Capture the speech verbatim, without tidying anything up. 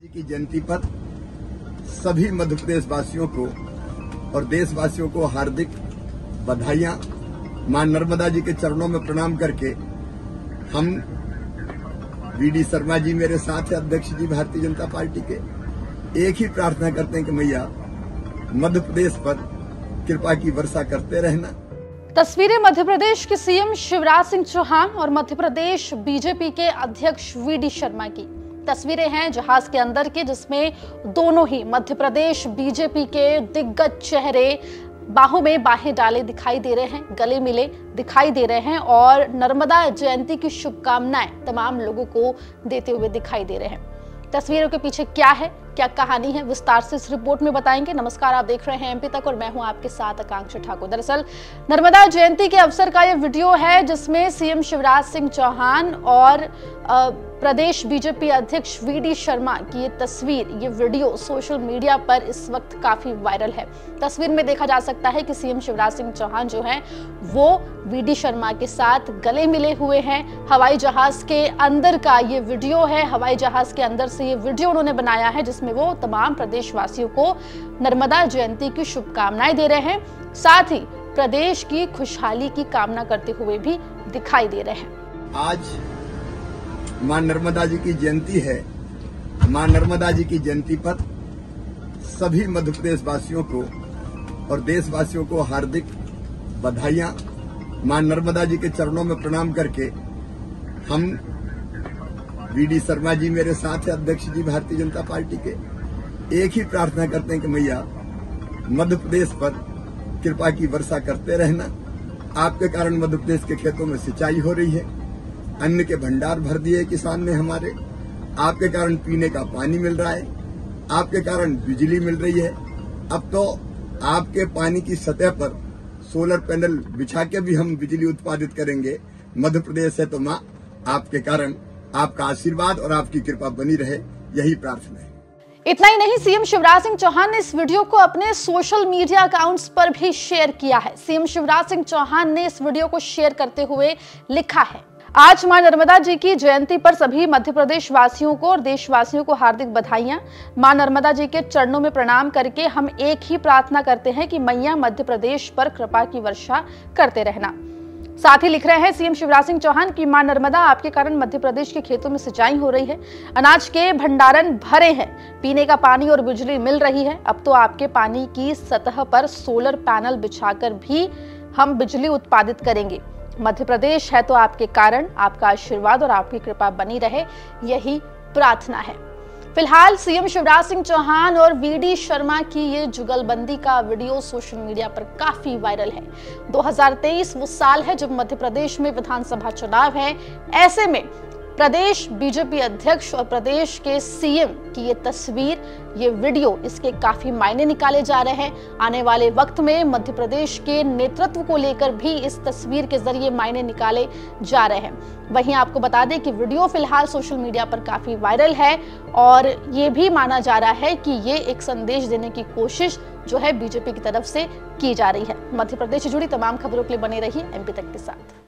की जयंती पर सभी मध्य प्रदेश वासियों को और देशवासियों को हार्दिक बधाइयां। मां नर्मदा जी के चरणों में प्रणाम करके हम वी डी शर्मा जी मेरे साथ है, अध्यक्ष जी भारतीय जनता पार्टी के, एक ही प्रार्थना करते हैं कि मैया मध्य प्रदेश पर कृपा की वर्षा करते रहना। तस्वीरें मध्य प्रदेश के सीएम शिवराज सिंह चौहान और मध्य प्रदेश बीजेपी के अध्यक्ष वी डी शर्मा की तस्वीरें हैं जहाज के अंदर के, जिसमें दोनों ही मध्य प्रदेश बीजेपी के दिग्गज चेहरे बाहों में बाहें डाले दिखाई दे रहे हैं, गले मिले दिखाई दे रहे हैं और नर्मदा जयंती की शुभकामनाएं तमाम लोगों को देते हुए दिखाई दे रहे हैं। तस्वीरों के पीछे क्या है, क्या कहानी है, विस्तार से इस रिपोर्ट में बताएंगे। नमस्कार, आप देख रहे हैं एमपी तक और मैं हूं आपके साथ आकांक्षा ठाकुर। दरअसल नर्मदा जयंती के अवसर का यह वीडियो है जिसमें सीएम शिवराज सिंह चौहान और प्रदेश बीजेपी अध्यक्ष वी डी शर्मा की ये तस्वीर, ये वीडियो सोशल मीडिया पर इस वक्त काफी वायरल है। तस्वीर में देखा जा सकता है कि सीएम शिवराज सिंह चौहान जो हैं वो वी डी शर्मा के साथ गले मिले हुए हैं। हवाई जहाज के अंदर का ये वीडियो है, हवाई जहाज के अंदर से ये वीडियो उन्होंने बनाया है जिसमें वो तमाम प्रदेशवासियों को नर्मदा जयंती की शुभकामनाएं दे रहे हैं, साथ ही प्रदेश की खुशहाली की कामना करते हुए भी दिखाई दे रहे हैं। आज मां नर्मदा जी की जयंती है। मां नर्मदा जी की जयंती पर सभी मध्य प्रदेश वासियों को और देशवासियों को हार्दिक बधाइयां। मां नर्मदा जी के चरणों में प्रणाम करके हम वी डी शर्मा जी मेरे साथ है, अध्यक्ष जी भारतीय जनता पार्टी के, एक ही प्रार्थना करते हैं कि मैया मध्य प्रदेश पर कृपा की वर्षा करते रहना। आपके कारण मध्य प्रदेश के खेतों में सिंचाई हो रही है, अन्न के भंडार भर दिए किसान ने हमारे, आपके कारण पीने का पानी मिल रहा है, आपके कारण बिजली मिल रही है। अब तो आपके पानी की सतह पर सोलर पैनल बिछा के भी हम बिजली उत्पादित करेंगे। मध्य प्रदेश है तो मां आपके कारण आपका आशीर्वाद और आपकी कृपा बनी रहे, यही प्रार्थना है। इतना ही नहीं, सीएम शिवराज सिंह चौहान ने इस वीडियो को अपने सोशल मीडिया अकाउंट्स पर भी शेयर किया है। सीएम शिवराज सिंह चौहान ने इस वीडियो को शेयर करते हुए लिखा है, आज मां नर्मदा जी की जयंती पर सभी मध्य प्रदेश वासियों को और देशवासियों को हार्दिक बधाइयां। मां नर्मदा जी के चरणों में प्रणाम करके हम एक ही प्रार्थना करते हैं कि मैया मध्य प्रदेश पर कृपा की वर्षा करते रहना। साथ ही लिख रहे हैं सीएम शिवराज सिंह चौहान की मां नर्मदा आपके कारण मध्य प्रदेश के खेतों में सिंचाई हो रही है, अनाज के भंडारण भरे हैं, पीने का पानी और बिजली मिल रही है। अब तो आपके पानी की सतह पर सोलर पैनल बिछाकर भी हम बिजली उत्पादित करेंगे। मध्य प्रदेश है तो आपके कारण आपका आशीर्वाद और आपकी कृपा बनी रहे, यही प्रार्थना है। फिलहाल सीएम शिवराज सिंह चौहान और वी डी शर्मा की ये जुगलबंदी का वीडियो सोशल मीडिया पर काफी वायरल है। दो हज़ार तेईस वो साल है जब मध्य प्रदेश में विधानसभा चुनाव है। ऐसे में प्रदेश बीजेपी अध्यक्ष और प्रदेश के सीएम की ये तस्वीर, ये वीडियो, इसके काफी मायने निकाले जा रहे हैं। आने वाले वक्त में मध्य प्रदेश के नेतृत्व को लेकर भी इस तस्वीर के जरिए मायने निकाले जा रहे हैं। वहीं आपको बता दें कि वीडियो फिलहाल सोशल मीडिया पर काफी वायरल है और ये भी माना जा रहा है कि ये एक संदेश देने की कोशिश जो है बीजेपी की तरफ से की जा रही है। मध्य प्रदेश से जुड़ी तमाम खबरों के लिए बने रहिए एमपी तक के साथ।